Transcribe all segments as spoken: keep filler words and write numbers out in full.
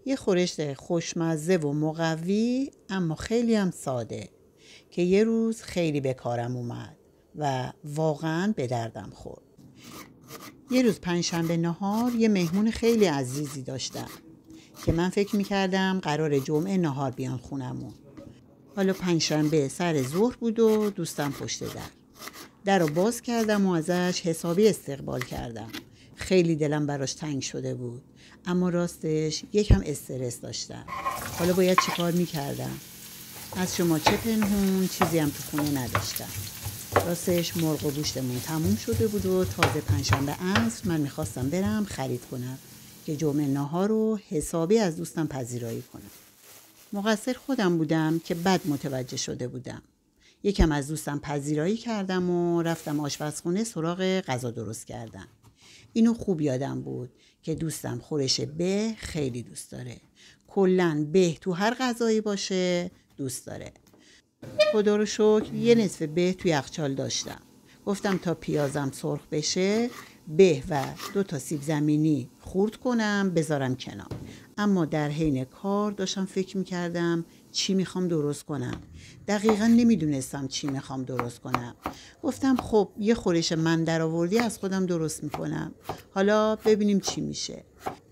یه خورش خوشمزه و مقوی اما خیلی هم ساده که یه روز خیلی به کارم اومد و واقعاً به دردم خورد. یه روز پنجشنبه نهار یه مهمون خیلی عزیزی داشتم که من فکر میکردم قرار جمعه نهار بیان خونمون. حالا پنجشنبه سر ظهر بود و دوستم پشت در. در رو باز کردم و ازش حسابی استقبال کردم. خیلی دلم براش تنگ شده بود، اما راستش یکم استرس داشتم. حالا باید چی کار میکردم؟ از شما چه پنهون، چیزی هم تو خونه نداشتم. راستش مرغ و گوشتمون تموم شده بود و تازه پنجشنبه عصر من میخواستم برم خرید کنم که جمعه نهار رو حسابی از دوستم پذیرایی کنم. مقصر خودم بودم که بد متوجه شده بودم. یکم از دوستم پذیرایی کردم و رفتم آشپزخونه سراغ غذا درست کردم. اینو خوب یادم بود که دوستم خورش به خیلی دوست داره. کلاً به تو هر غذایی باشه دوست داره. خدا رو شکر یه نصف به توی یخچال داشتم. گفتم تا پیازم سرخ بشه به و دو تا سیب زمینی خورد کنم بذارم کنار. اما در حین کار داشتم فکر میکردم چی میخوام درست کنم. دقیقا نمیدونستم چی میخوام درست کنم. گفتم خب یه خورش من در آوردی از خودم درست میکنم، حالا ببینیم چی میشه.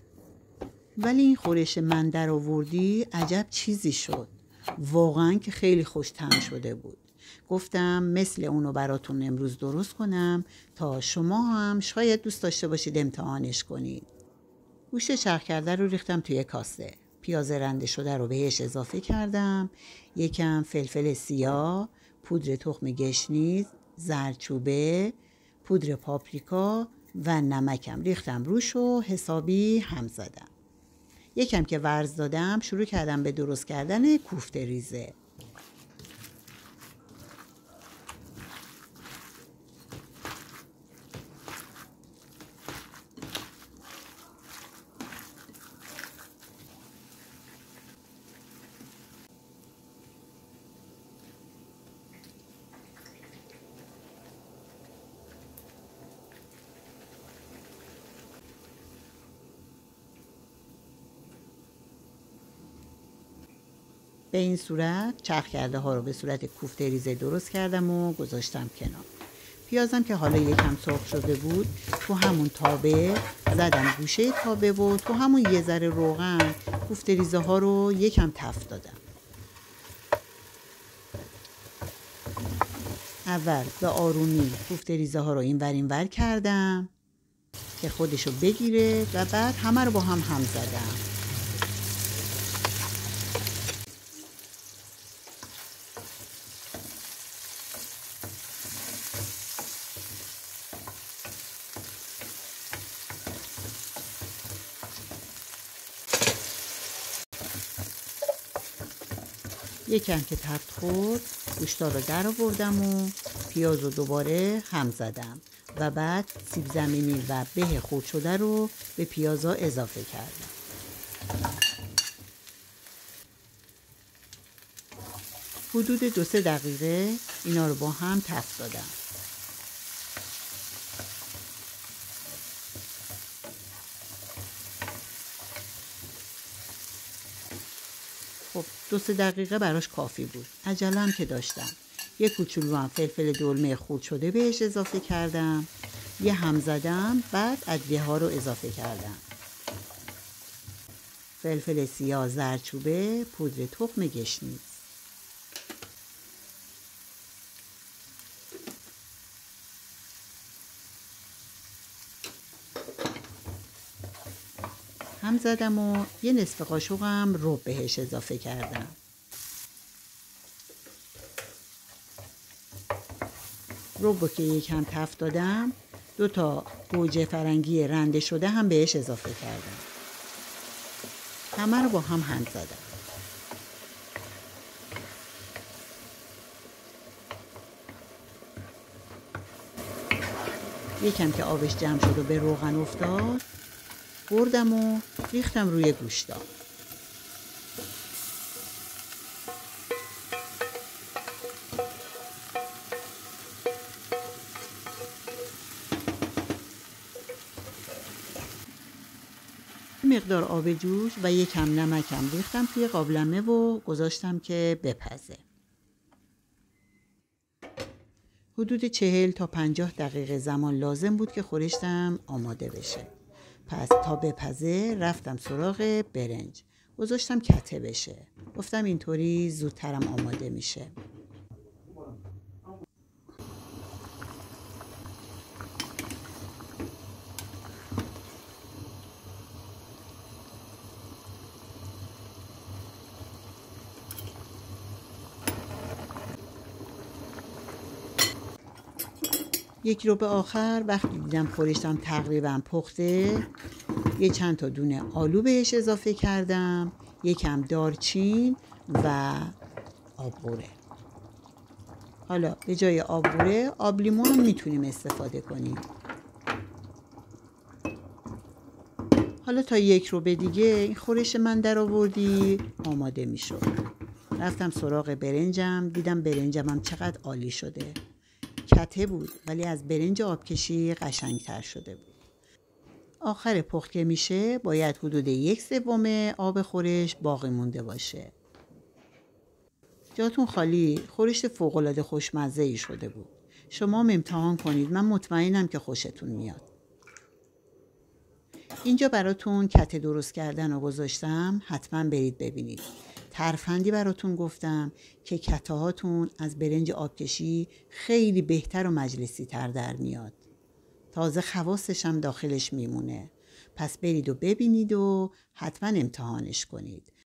ولی این خورش من در آوردی عجب چیزی شد. واقعا که خیلی خوش طعم شده بود. گفتم مثل اونو براتون امروز درست کنم تا شما هم شاید دوست داشته باشید امتحانش کنید. گوشت چرخ کرده رو ریختم توی کاسه. پیاز رنده شده رو بهش اضافه کردم. یکم فلفل سیاه، پودر تخم گشنیز، زردچوبه، پودر پاپریکا و نمکم ریختم روش و حسابی هم زدم. یکم که ورز دادم شروع کردم به درست کردن کوفته ریزه. به این صورت چرخ کرده ها رو به صورت کوفته ریزه درست کردم و گذاشتم کنار. پیازم که حالا یکم سرخ شده بود تو همون تابه زدم گوشه تابه و تو همون یه ذره روغن کوفته ریزه ها رو یکم تفت دادم. اول به آرومی کوفته ریزه ها رو این ور این ور کردم که خودشو بگیره و بعد همه رو با هم هم زدم. یکم که تفت خورد گوشتا رو در آوردم و پیاز رو دوباره هم زدم و بعد سیب زمینی و به خورد شده رو به پیازا اضافه کردم. حدود دو سه دقیقه اینا رو با هم تفت دادم. خب دو سه دقیقه براش کافی بود. عجله‌ام که داشتم. یه کوچولو هم فلفل دلمه خورد شده بهش اضافه کردم. یه هم زدم، بعد ادویه ها رو اضافه کردم. فلفل سیاه، زردچوبه، پودر تخم گشنیز. هم زدم و یه نصف قاشقم رب بهش اضافه کردم. رب رو که یکم تفت دادم دو تا گوجه فرنگی رنده شده هم بهش اضافه کردم. همه رو با هم هم زدم. یکم که آبش جمع شد و به روغن افتاد بردم و ریختم روی گوشتا. مقدار آب جوش و یک کم نمکم ریختم توی قابلمه و گذاشتم که بپزه. حدود چهل تا پنجاه دقیقه زمان لازم بود که خورشتم آماده بشه. پس تا بپزه رفتم سراغ برنج. گذاشتم کته بشه. گفتم اینطوری زودترم آماده میشه. یک رو به آخر وقتی دیدم خورشتم تقریبا پخته، یه چند تا دونه آلو بهش اضافه کردم، یکم دارچین و آبغوره. حالا به جای آبغوره آب لیمون رو میتونیم استفاده کنیم. حالا تا یک رو به دیگه این خورش من در آوردی آماده میشد. رفتم سراغ برنجم، دیدم برنجم هم چقدر عالی شده. کته بود ولی از برنج آبکشی قشنگتر شده بود. آخر پخت که میشه باید حدود یک سوم آب خورش باقی مونده باشه. جاتون خالی، خورشت فوق‌العاده خوشمزه‌ای شده بود. شما هم امتحان کنید، من مطمئنم که خوشتون میاد. اینجا براتون کته درست کردن رو گذاشتم، حتما برید ببینید. ترفندی براتون گفتم که کته هاتون از برنج آبکشی خیلی بهتر و مجلسی تر در میاد. تازه خواصش هم داخلش میمونه. پس برید و ببینید و حتما امتحانش کنید.